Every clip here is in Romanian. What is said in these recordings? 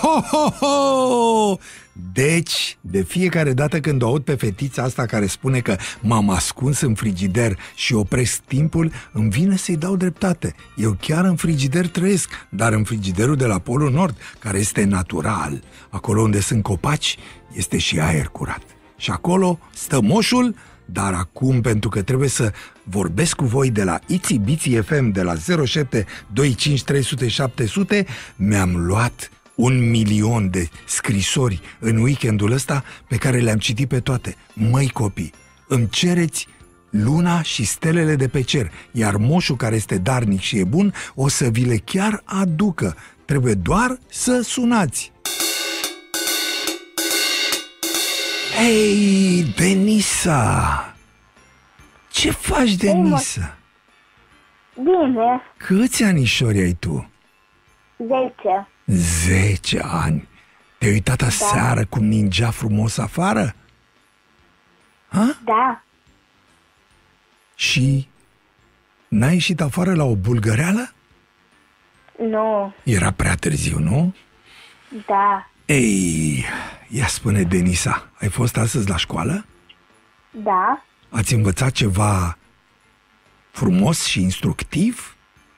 ho, ho, ho! Deci, de fiecare dată când o aud pe fetița asta care spune că m-am ascuns în frigider și opresc timpul, îmi vine să-i dau dreptate. Eu chiar în frigider trăiesc, dar în frigiderul de la Polul Nord, care este natural, acolo unde sunt copaci, este și aer curat. Și acolo stă moșul, dar acum, pentru că trebuie să vorbesc cu voi de la Itsy Bitsy FM, de la 07 25 300 700, mi-am luat 1.000.000 de scrisori în weekendul ăsta pe care le-am citit pe toate. Măi copii, îmi cereți luna și stelele de pe cer, iar moșul care este darnic și e bun o să vi le chiar aducă. Trebuie doar să sunați. Hei, Denisa! Ce faci, Denisa? Bine. Câți anișori ai tu? 10. 10 ani. Te-ai uitat aseară cum ningea frumos afară? Ha? Da. Și n-ai ieșit afară la o bulgăreală? Nu. Era prea târziu, nu? Da. Ei, ia spune, Denisa, ai fost astăzi la școală? Da. Ați învățat ceva frumos și instructiv?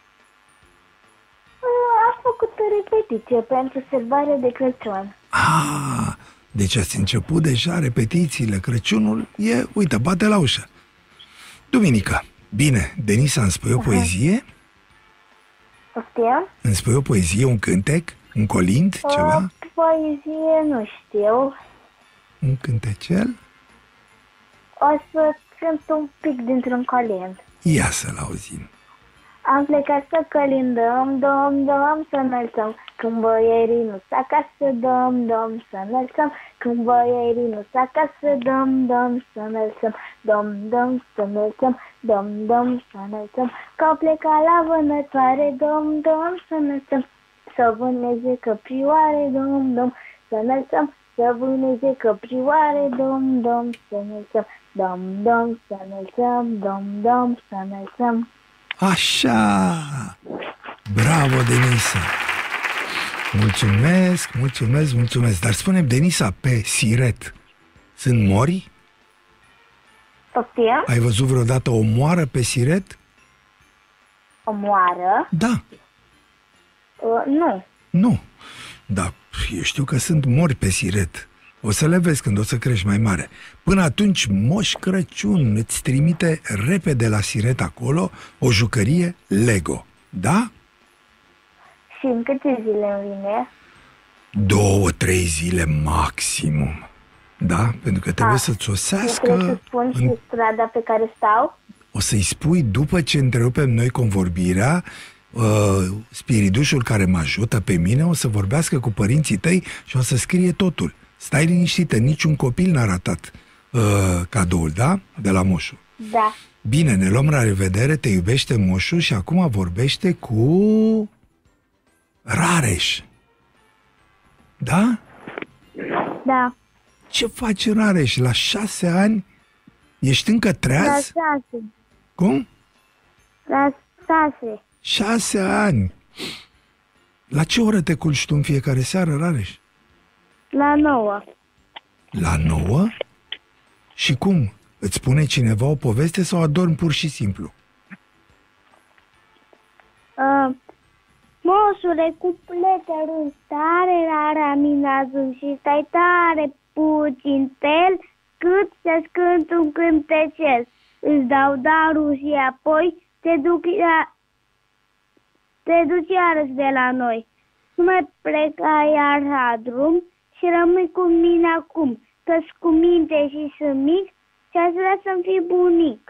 Am făcut o repetiție pentru sărbarea de Crăciun. Ah, deci ați început deja repetițiile. Crăciunul e, uite, bate la ușă. Duminică. Bine, Denisa, îmi spui o poezie? Poftim? Îmi spui o poezie, un cântec, un colind, ceva? Poezie nu știu. Un cântecel? O să cânt un pic dintr-un colind. Ia să-l auzim. Am plecat să călindăm, dom, dom, să înălțăm. Când boierii nu s acasă, dom, dom, să înălțăm. Când boierii nu s acasă, dom, dom, să înălțăm. Dom, dom, să înălțăm, dom, dom, să înălțăm. Că au plecat la vânătoare, dom, dom, să înălțăm. Să vâneze căprioare, dom, dom, să înălțăm. Să vâneze căprioare, dom, dom, să înălțăm. Dom, dom, să înălțăm, dom, dom, să înălțăm. Așa! Bravo, Denisa! Mulțumesc, mulțumesc, mulțumesc. Dar spune-mi, Denisa, pe Siret sunt mori? Poftim? Ai văzut vreodată o moară pe Siret? O moară? Da. Nu. Nu. Da, eu știu că sunt mori pe Siret. O să le vezi când o să crești mai mare. Până atunci, Moș Crăciun îți trimite repede la Siret acolo o jucărie Lego. Da? Și în câte zile îmi vine? 2-3 zile maximum. Da? Pentru că trebuie să-ți sosească... Trebuie să spun și strada pe care stau? O să-i spui, după ce întrerupem noi convorbirea, spiridușul care mă ajută pe mine o să vorbească cu părinții tăi și o să scrie totul. Stai liniștită, niciun copil n-a ratat cadoul, da? De la moșul. Da. Bine, ne luăm la revedere, te iubește moșul și acum vorbește cu Rareș. Da? Da. Ce faci, Rareș? La 6 ani ești încă treaz? La 6. Cum? La 6. 6 ani. La ce oră te culci tu în fiecare seară, Rareș? La 9. La 9? Și cum? Îți spune cineva o poveste sau adormi pur și simplu? Moșule, cu pleterul tare, la raminazul și stai tare puțin tel, cât să-ți cânt un cântecel. Îți dau darul și apoi te duci iarăși de la noi. Nu mai pleca iar la drum și rămâi cu mine acum, că-s cu minte și sunt mic și aș vrea să-mi fii bunic.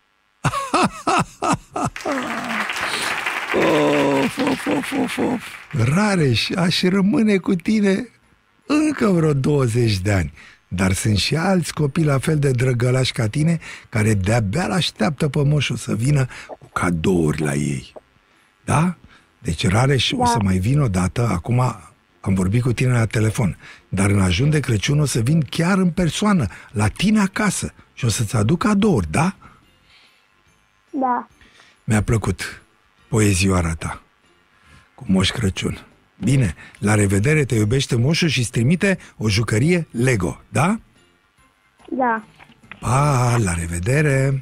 Of. Rareș, aș rămâne cu tine încă vreo 20 de ani. Dar sunt și alți copii la fel de drăgălași ca tine care de-abia l-așteaptă pe moșul să vină cu cadouri la ei. Da? Deci, Rareș, o să mai vin odată. Acum am vorbit cu tine la telefon, dar în ajun de Crăciun o să vin chiar în persoană, la tine acasă și o să-ți aduc cadouri, da? Da. Mi-a plăcut poezioara ta cu Moș Crăciun. Bine, la revedere, te iubește moșul și îți trimite o jucărie Lego, da? Da. Pa, la revedere!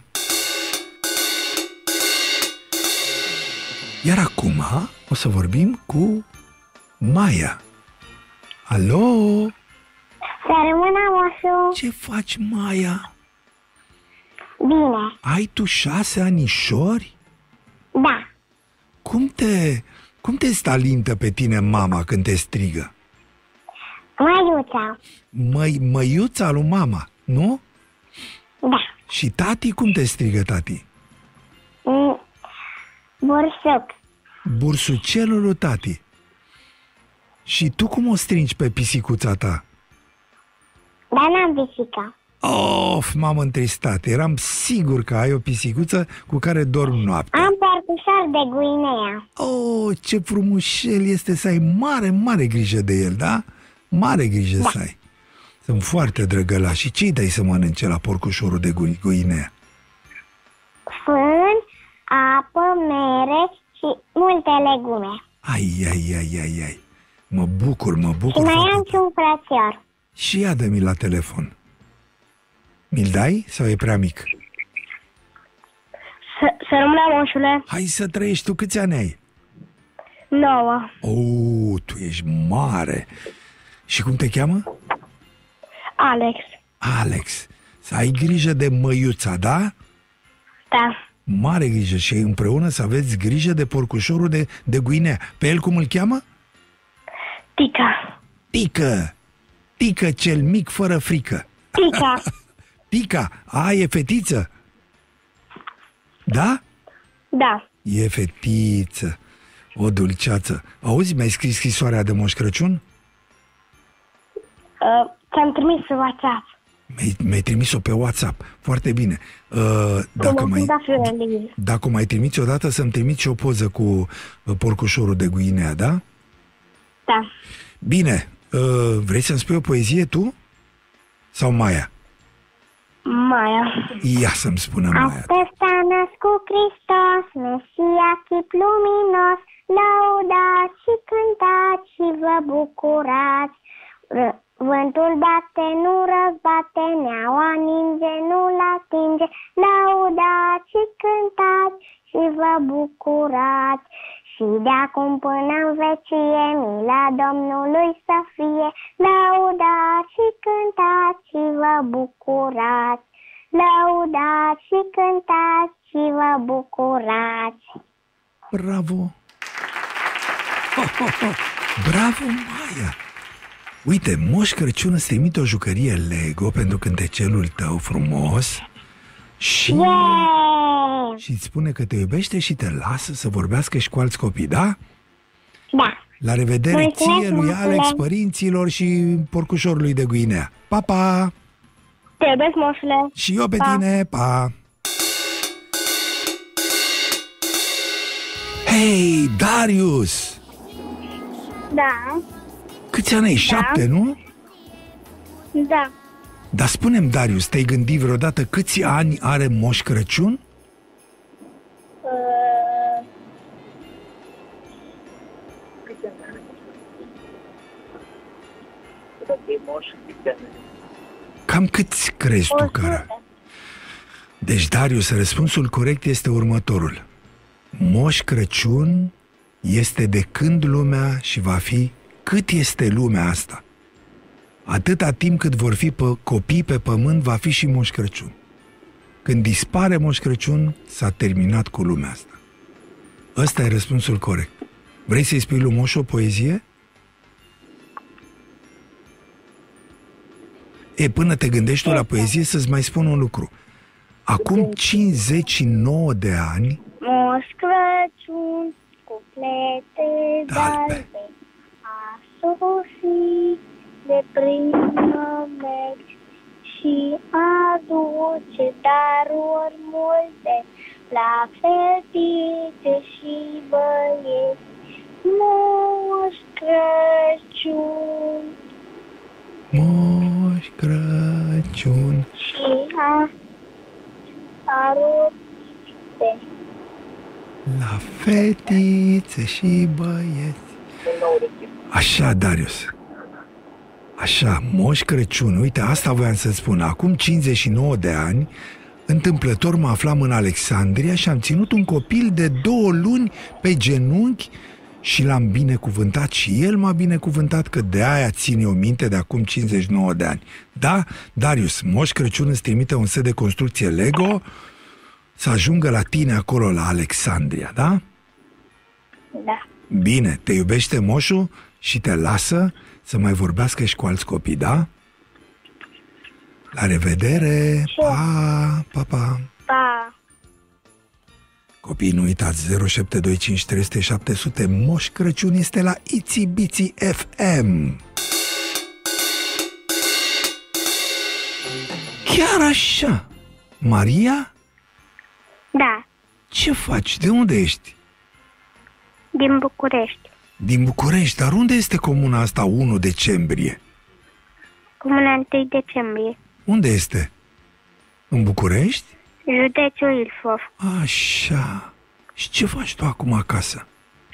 Iar acum o să vorbim cu Maia. Alo? Să rămână, moșu. Ce faci, Maia? Bine. Ai tu 6 anișori? Da. Cum te stalintă pe tine mama când te strigă? Măiuța. Măiuța lui mama, nu? Da. Și tati, cum te strigă tati? Bursuc. Bursucelul lui tati. Și tu cum o strângi pe pisicuța ta? Dar n-am pisică. Of, m-am întristat. Eram sigur că ai o pisicuță cu care dormi noaptea. Am porcușor de Guinea. Oh, ce frumușel este să ai mare grijă de el, da? Mare grijă să ai. Sunt foarte drăgălași. Și ce-i dai să mănânce la porcușorul de Guinea? Fân, apă, mere și multe legume. Ai. Mă bucur. Și mai am și un frățior. Și ia dă-mi la telefon. Mi-l dai sau e prea mic? Să rămână, moșule. Hai să trăiești, tu câți ani ai? 9. Oh, tu ești mare. Și cum te cheamă? Alex. Alex. Să ai grijă de măiuța, da? Da. Mare grijă și împreună să aveți grijă de porcușorul de Guinea. Pe el cum îl cheamă? Tica. Tică cel mic fără frică. Tica. Tica. E fetiță? Da? Da. E fetiță. O dulceață. Auzi, mi-ai scris scrisoarea de Moș Crăciun? Ți-am trimis pe WhatsApp. Mi-ai trimis-o pe WhatsApp. Foarte bine. Dacă mai trimiți odată, să-mi trimiți și o poză cu porcușorul de Guinea, da? Da. Bine. Vrei să-mi spui o poezie tu? Sau Maia? Maia. Ia să-mi spună Maia. Astăzi s-a născut Hristos, Mesia chip luminos, lăudați și cântați și vă bucurați. Vântul bate, nu răzbate, neaua ninge, nu-l atinge, lăudați și cântați și vă bucurați. Și de acum până în vecie, mila Domnului să fie, lăudați și cântați și vă bucurați. Lăudați și cântați și vă bucurați. Bravo! Bravo, Maia! Uite, Moș Crăciun îți trimite o jucărie Lego pentru cântecelul tău frumos și îți spune că te iubește și te lasă să vorbească și cu alți copii, da? Da. La revedere ție, lui Alex, părinților și porcușorului de Guinea. Pa, pa! Te iubesc, moșule. Și eu pe tine, pa! Hei, Darius! Da. Câți ani ai? 7, nu? Da. Dar spune-mi, Darius, te-ai gândit vreodată câți ani are Moș Crăciun? Cam câți crezi tu că are? Deci, Darius, răspunsul corect este următorul. Moș Crăciun este de când lumea și va fi cât este lumea asta. Atâta timp cât vor fi copii pe pământ, va fi și Moș Crăciun. Când dispare Moș Crăciun, s-a terminat cu lumea asta. Ăsta e răspunsul corect. Vrei să-i spui lui Moș o poezie? Până te gândești tu la poezie, să-ți mai spun un lucru. Acum 59 de ani, Moș Crăciun cu flete galbe a sosit de primăveri și aduce daruri multe la fetițe și băieți. Moș Crăciun, Moș Crăciun, și aduce la fetițe și băieți. Așa, Darius. Așa, Moș Crăciun, uite, asta voiam să spun. Acum 59 de ani, întâmplător mă aflam în Alexandria și am ținut un copil de 2 luni pe genunchi și l-am binecuvântat și el m-a binecuvântat, că de aia ține o minte de acum 59 de ani. Da, Darius, Moș Crăciun îți trimite un set de construcție Lego să ajungă la tine acolo la Alexandria, da? Da. Bine, te iubește moșul și te lasă să mai vorbească și cu alți copii, da? La revedere! Pa, pa, pa! Pa! Copiii, nu uitați, 0725300700, Moș Crăciun este la Itsy Bitsy FM. Chiar așa! Maria? Da, Ce faci? De unde ești? din București. Din București, dar unde este comuna asta 1 decembrie? Comuna 1 decembrie. Unde este? În București? Județul Ilfov. Așa. Și ce faci tu acum acasă?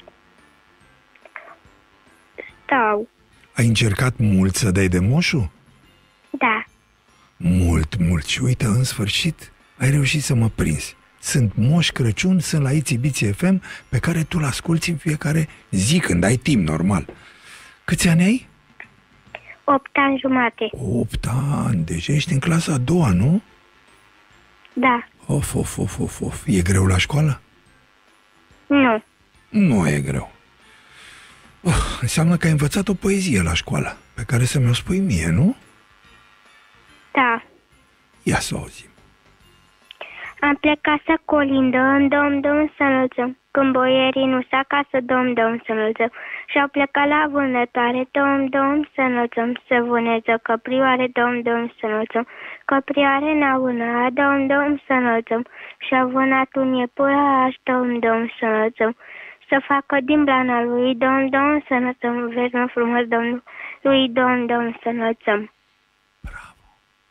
Stau. Ai încercat mult să dai de moșul? Da. Mult, mult. Și uite, în sfârșit, ai reușit să mă prinzi. Sunt Moș Crăciun, sunt la Itsy Bitsy FM, pe care tu l-asculti în fiecare zi, când ai timp, normal. Câți ani ai? 8 ani jumate. 8 ani. Deci ești în clasa a doua, nu? Da. Of. E greu la școală? Nu. Nu e greu. Înseamnă că ai învățat o poezie la școală, pe care să mi-o spui mie, nu? Da. Ia să o auzim. Am plecat să colindăm, dom, să înălțăm. Când boierii nu s acasă, dom, să înălțăm. Și-au plecat la vânătoare, dom, să înălțăm. Să vâneză căprioare, dom, să înălțăm. Căprioare n-a vânat, dom, să înălțăm. Și-a vânat un iepuraș, dom, să înălțăm. Să facă din blana lui, dom, să înălțăm. Vezi, mă frumos, domnul lui, dom, să înălțăm. Bravo!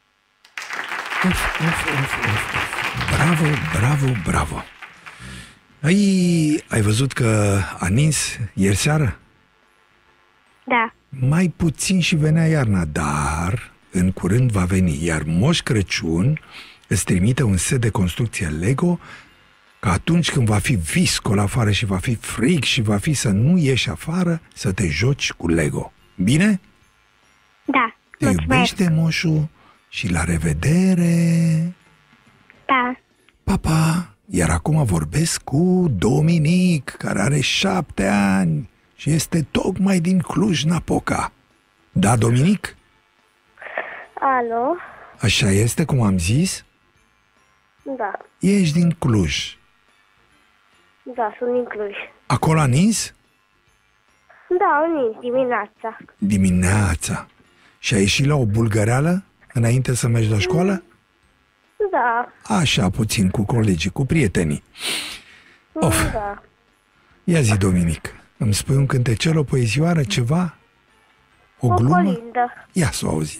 Of. Bravo! Ai văzut că a nins ieri seară? Da. Mai puțin și venea iarna, dar în curând va veni. Iar Moș Crăciun îți trimite un set de construcție Lego, că atunci când va fi viscol afară și va fi frig și va fi să nu ieși afară, să te joci cu Lego. Bine? Da. Te iubește moșul și la revedere! Da. Pa! Iar acum vorbesc cu Dominic, care are 7 ani și este tocmai din Cluj-Napoca. Da, Dominic? Alo? Așa este, cum am zis? Da. Ești din Cluj. Da, sunt din Cluj. Acolo a nins? Da, au nins dimineața. Dimineața. Și ai ieșit la o bulgăreală înainte să mergi la școală? Da. Așa, puțin, cu colegii, cu prietenii. Of. Da. Ia zi, Dominic, îmi spui un cântecel, o poezioară, ceva? O glumă? colindă. Ia să o auzim.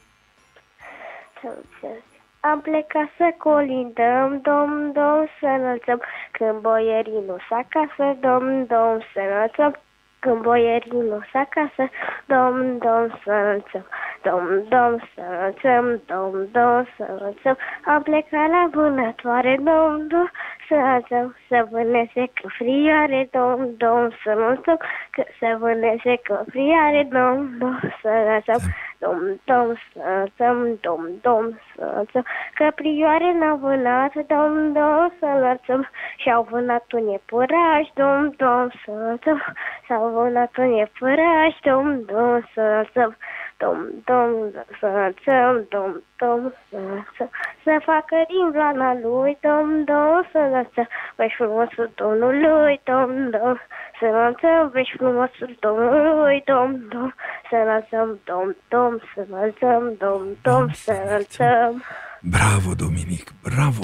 Am plecat să colindăm, dom, să înălțăm. Când boierii nu s acasă, dom, să înălțăm. Când boierii nu s acasă, dom, să înălțăm. Dom, să înălțăm, dom, să înălțăm. Am plecat la vânătoare, dom, să înălțăm. Să vâneze căprioare, dom, să înălțăm. Să vâneze căprioare, dom, să înălțăm. Dom, să înălțăm, dom, să înălțăm. Căprioare n-au vânat, dom, să înălțăm. Și-au vânat un iepuraș, dom, să înălțăm. S-au vânat un iepuraș, dom, să înălțăm. Dom, să înălțăm, dom, să înălțăm. Să facă din blana lui, dom, să înălțăm. Veși frumosul Domnului, dom, să înălțăm. Veși frumosul Domnului, dom, să înălțăm, dom, să înălțăm, dom, să înălțăm. Bravo, Dominic, bravo.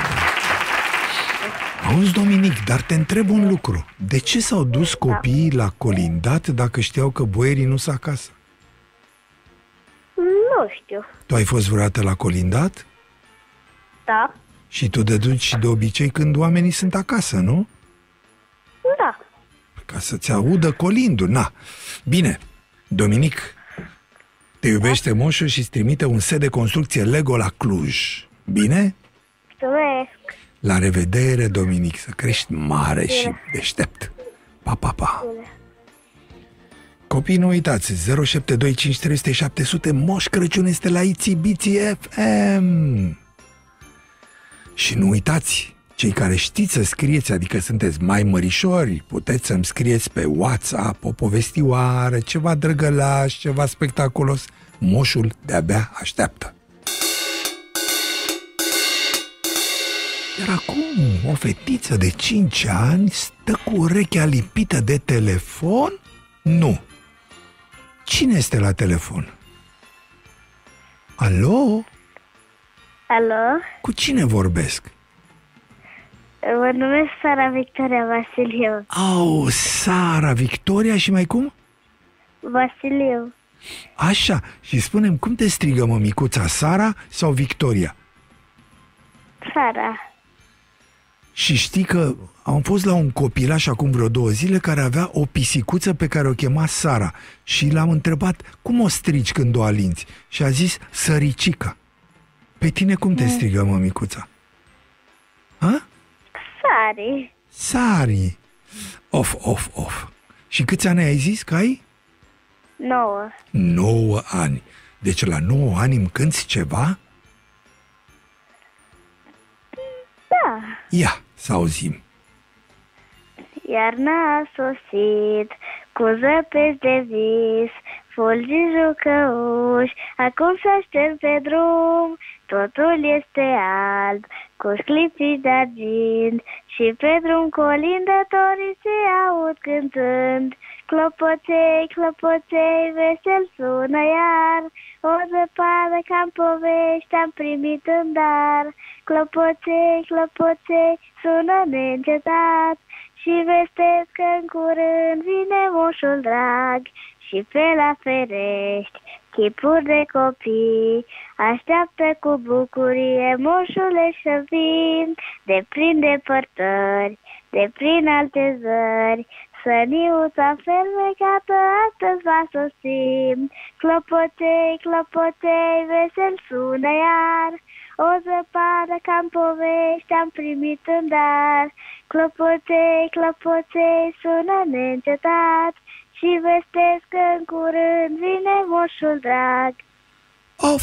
Auzi, Dominic, dar te întreb un lucru. De ce s-au dus copiii la colindat dacă știau că boierii nu sunt acasă? Nu știu. Tu ai fost vreodată la colindat? Da. Și tu te duci de obicei când oamenii sunt acasă, nu? Da. ca să-ți audă colindul, na. Bine, Dominic, te iubește moșul și îți trimite un set de construcție Lego la Cluj. Bine? Mulțumesc! La revedere, Dominic, să crești mare și deștept. Pa, pa, pa! Copii, nu uitați, 0725300700, Moș Crăciun este la Itsy FM. Și nu uitați, cei care știți să scrieți, adică sunteți mai mărișori, puteți să-mi scrieți pe WhatsApp o povestioară, ceva drăgălaș, ceva spectaculos. Moșul de-abia așteaptă. Iar acum o fetiță de 5 ani stă cu urechea lipită de telefon? Nu. Cine este la telefon? Alo? Alo? Cu cine vorbesc? Mă numesc Sara Victoria Vasiliu. Au, Sara Victoria și mai cum? Vasiliu. Așa, și spune-mi, cum te strigă mămicuța, Sara sau Victoria? Sara. Și știi că am fost la un copilaș acum vreo 2 zile care avea o pisicuță pe care o chema Sara și l-am întrebat, cum o strigi când o alinți? Și a zis, Săricica. Pe tine cum te strigă mămicuța? Ha? Sari. Sari. Of. Și câți ani ai zis că ai? 9. 9 ani. Deci la 9 ani îmi cânti ceva? Da. Ia, să auzim. Iarna a sosit cu zăpezi de vis, fulgi jucăuși, acum se aștept pe drum. Totul este alb, cu sclipici de argint, și pe drum colindătorii se aud cântând. Clopoței, clopoței, vesel sună iar, o zăpadă ca-n povești am primit în dar. Clopoței, clopoței, sună neîncetat, și vestesc că în curând vine moșul drag. Și pe la ferești, chipuri de copii, așteaptă cu bucurie moșule să vin. De prin depărtări, de prin alte zări, săniuța fermecată astăzi va sosi. Clopoței, clopoței, vesel sună iar, o zăpadă ca-n povești am primit în dar. Clopoței, clopoței, sună neîncetat, și vestesc că în curând vine moșul drag. Of.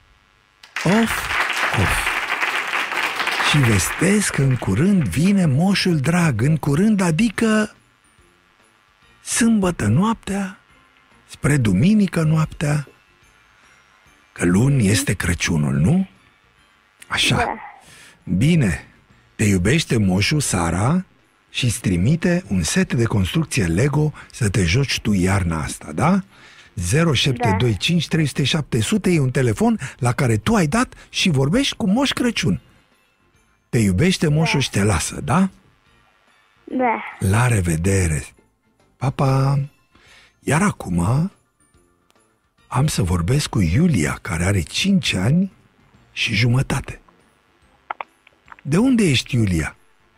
Și vestesc că în curând vine moșul drag. În curând, adică sâmbătă noaptea, spre duminică noaptea, că luni este Crăciunul, nu? Așa. Da. Bine, te iubește moșul, Sara, și îți trimite un set de construcție Lego să te joci tu iarna asta, da? 0725 300 700 e un telefon la care tu ai dat și vorbești cu Moș Crăciun. Te iubește moșul și te lasă, da? Da. La revedere! Pa, pa! Iar acum am să vorbesc cu Iulia, care are 5 ani și jumătate. De unde ești, Iulia?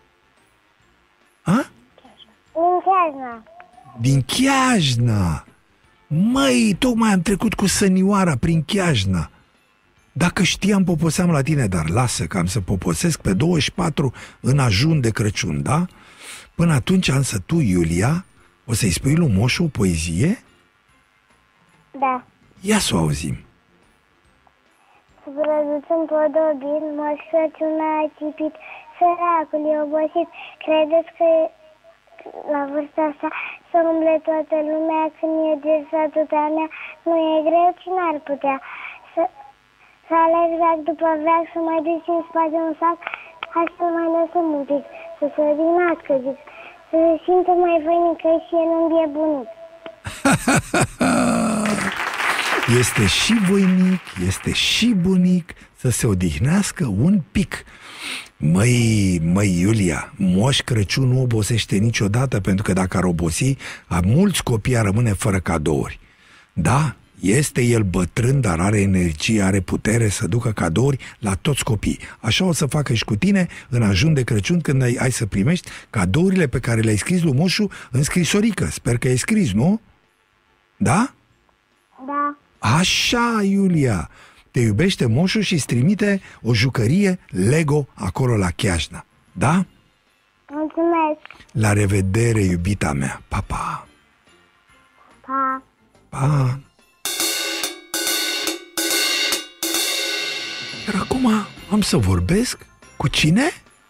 A? Din Chiajna. Din Chiajna! Măi, tocmai am trecut cu sănioara prin Chiajna. Dacă știam, poposeam la tine, dar lasă că am să poposesc pe 24 în ajun de Crăciun, da? Până atunci, însă tu, Iulia, o să-i spui lui moșu o poezie? Da. Ia să o auzim. Brăduț în podobit, Moș Crăciun a țipit, săracul e obosit. Credeți că la vârsta asta să umble toată lumea când e deja atâta mea? Nu e greu, cine ar putea să aleg veac după veac, să mai duci în spate un sac, hai să mai lăsăm un pic, să se odihnească, zic, să se simtă mai voinic că și el îmi e bunic. Este și voinic, este și bunic, să se odihnească un pic. Măi, Iulia, Moș Crăciun nu obosește niciodată, pentru că dacă ar obosi, mulți copii ar rămâne fără cadouri. Da? Este el bătrân, dar are energie, are putere să ducă cadouri la toți copiii. Așa o să facă și cu tine în ajun de Crăciun când ai să primești cadourile pe care le-ai scris lui Moșu în scrisorică. Sper că ai scris, nu? Da? Da. Așa, Iulia! Te iubește Moșu și îți trimite o jucărie Lego acolo la Chiajna. Da? Mulțumesc. La revedere, iubita mea. Pa, pa! Pa. Pa! Iar acum am să vorbesc cu cine?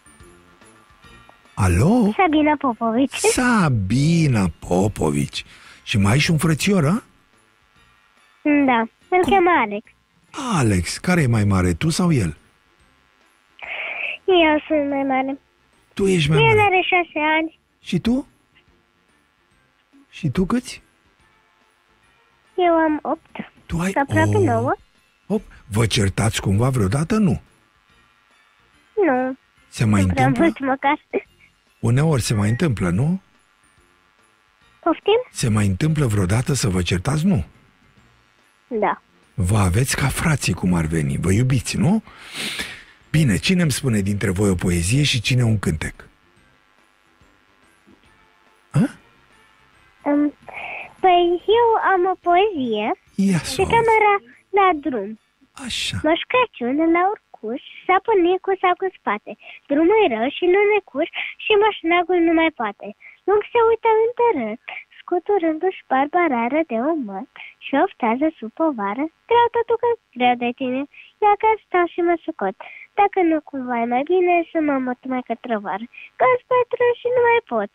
Alo? Sabina Popovici. Sabina Popovici. Și mai ai și un frățior, a? Da. Îl cheamă Alex. Alex, care e mai mare, tu sau el? Eu sunt mai mare. Tu ești mai El mare. are 6 ani. Și tu? Și tu câți? Eu am 8. Tu ai Aproape 9. 8. Vă certați cumva vreodată? Nu. Nu. Se mai Nu prea întâmplă? mult măcar. Uneori se mai întâmplă, nu? Poftim? Se mai întâmplă vreodată să vă certați? Nu. Da. Vă aveți ca frații cum ar veni. Vă iubiți, nu? Bine, cine îmi spune dintre voi o poezie și cine un cântec? Păi eu am o poezie Ia pe să o camera la drum. Așa. Moș Crăciun la urcuș s-a pornit cu sacul în spate. Drumul e rău și nu necuș și moșnagul nu mai poate. Lung se uită întărât, scuturându-și barba rară de omăr și oftează sub povară. Greu totul că greu de tine, ia că stau și mă sucot. Dacă nu cumva e mai bine să mă mut mai către vară, că-s bătrân și nu mai pot.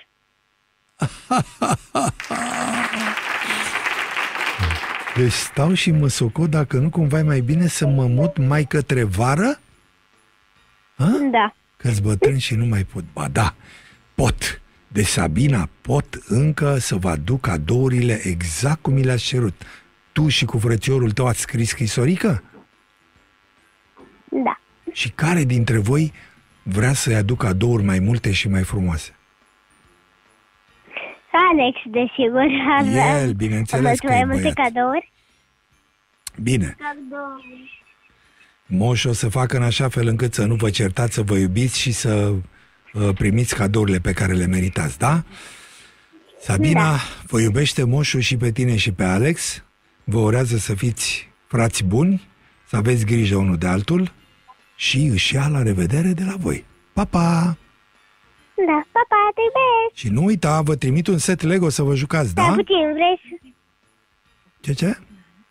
Deci stau și mă socot dacă nu cumva e mai bine să mă mut mai către vară? Da. Că-s bătrân și nu mai pot. Ba da, pot. De Sabina pot încă să vă aduc cadourile exact cum mi le-ați cerut. Tu și cu frățiorul tău ați scris scrisorică? Da. Și care dintre voi vrea să-i aduc cadouri mai multe și mai frumoase? Alex, desigur, avea El, bineînțeles că e mai multe băiat. cadouri. Bine. Moș o să facă în așa fel încât să nu vă certați, să vă iubiți și să primiți cadourile pe care le meritați, da? Sabina, vă iubește Moșul și pe tine și pe Alex. Vă urează să fiți frați buni, să aveți grijă unul de altul și își ia la revedere de la voi. Pa, pa! Da, papa, te iubesc. Și nu uita, vă trimit un set Lego să vă jucați, da? Da, puțin, vrei Ce?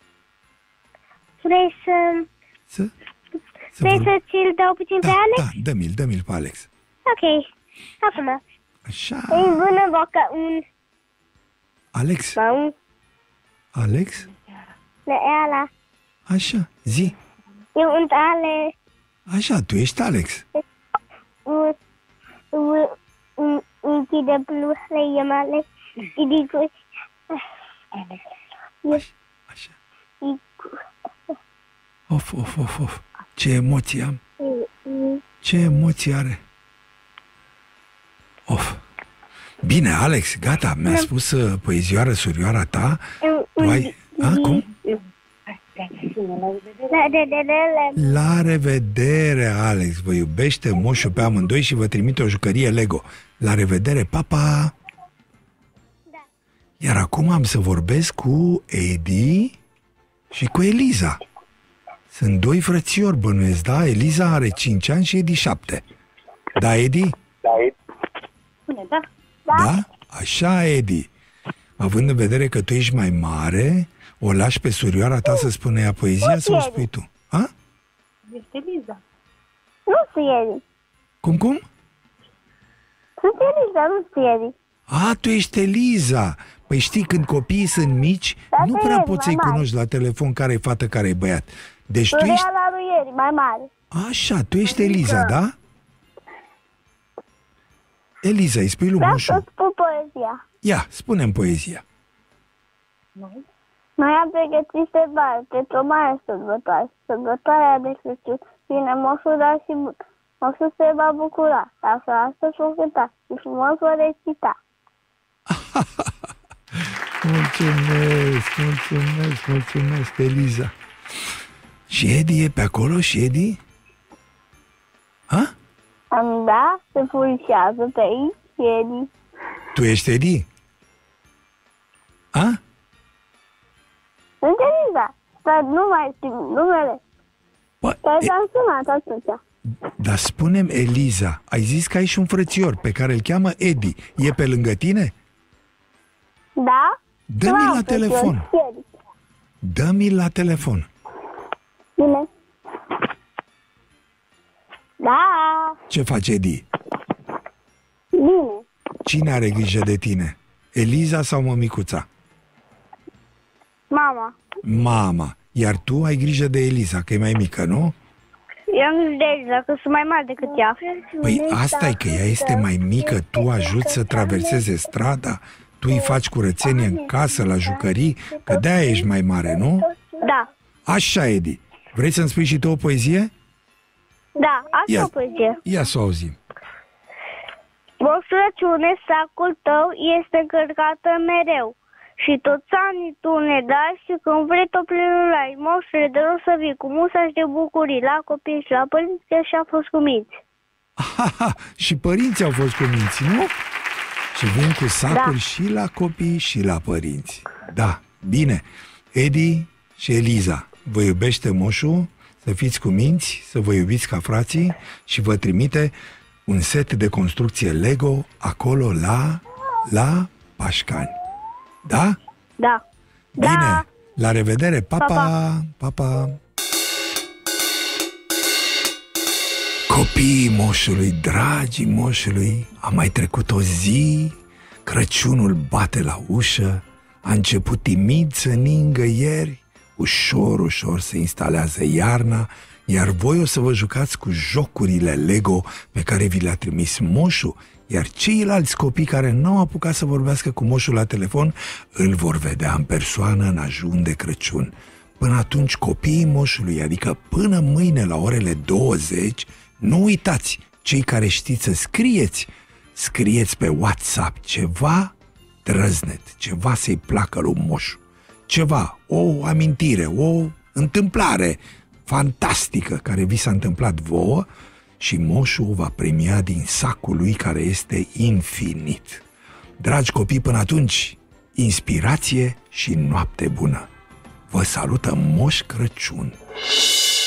vrei să vrei să ți-l dau puțin pe Alex? Da, dă-mi-l pe Alex. Ok, acum. Așa. În bună boca, un... Alex? Alex? De ala. Așa, zi. Eu sunt Ale... Așa, tu ești Alex. Închide blușle, e male. Idicu. Așa. Of. Ce emoții am. Ce emoții are. Of. Bine, Alex, gata, mi-a spus poezioară surioara ta. Tu ai... Cum? La revedere, Alex. Vă iubește Moșul pe amândoi și vă trimite o jucărie Lego. La revedere, papa! Iar acum am să vorbesc cu Edi și cu Eliza. Sunt doi frățiori, bănuiesc, da? Eliza are 5 ani și Edi 7. Da, Edi? Da. Da? Așa, Edi. Având în vedere că tu ești mai mare, o lași pe surioara ta să spună ea poezia sau o spui tu? A? Este Liza. Nu sunt Edi. Cum? Sunt Eliza, nu sunt Edi. A, tu ești Eliza. Păi știi, când copiii sunt mici, nu prea poți să-i cunoști la telefon care e fată, care e băiat. Deci tu ești... la lui Edi, mai mare. Așa, tu ești Eliza, da? Eliza, îi spui lui Vreau Moșu. să spun poezia. Ia, spune-mi poezia. Noi am pregătit pe bani pentru o mare sărbătoare. Sărbătoarea de Crăciun. Vine Moșul, dar și Moșul se va bucura. Dar să astăzi vom cânta și frumos vă recita. Mulțumesc. mulțumesc, Eliza. Și Edi e pe acolo? Și Edi? Ha? Da, se pulsează pe aici, Edi. Tu ești Edi? Ha? Sunt Eliza, dar nu mai știu numele. Că te-am sunat atunci. Dar spune-mi, Eliza, ai zis că ai și un frățior pe care îl cheamă Edi. E pe lângă tine? Da? Dă-mi la telefon. Dă-mi la telefon. Bine. Da. Ce face Edi? Bine. Cine are grijă de tine? Eliza sau mămicuța? Mama. Mama. Iar tu ai grijă de Eliza, că e mai mică, nu? Eu am grijă de Eliza, că sunt mai mare decât ea. Păi asta e, că ea este mai mică, tu ajuți să traverseze strada, tu îi faci curățenie în casă, la jucării, că de-aia ești mai mare, nu? Da. Așa, Edi. Vrei să-mi spui și tu o poezie? Da, asta o poezie. Ia să o auzim. Moș Crăciune, sacul tău este încărcată mereu. Și toți anii tu ne dai și când vrei tot plinul ai. Moșule, de rog să vii cu musași de bucurii la copii și la părinți, că și-a fost cu minți. Aha, și părinții au fost cu minți, nu? Și vin cu sacuri și la copii și la părinți. Da, bine. Edi și Eliza, vă iubește moșul, să fiți cu minți, să vă iubiți ca frații și vă trimite un set de construcție Lego acolo la Pașcani. Da? Da. Bine, Da. la revedere, pa, Pa, pa, pa, pa. Copiii moșului, dragii moșului, a mai trecut o zi, Crăciunul bate la ușă, a început timid să ningă ieri, ușor, ușor se instalează iarna, iar voi o să vă jucați cu jocurile Lego pe care vi le-a trimis moșul, iar ceilalți copii care n-au apucat să vorbească cu moșul la telefon îl vor vedea în persoană în ajun de Crăciun. Până atunci, copiii moșului, adică până mâine la orele 20, nu uitați, cei care știți să scrieți pe WhatsApp ceva drăznet, ceva să-i placă lui moșu, ceva, o amintire, o întâmplare fantastică care vi s-a întâmplat vouă și moșul va premia din sacul lui care este infinit. Dragi copii, până atunci, inspirație și noapte bună! Vă salută Moș Crăciun!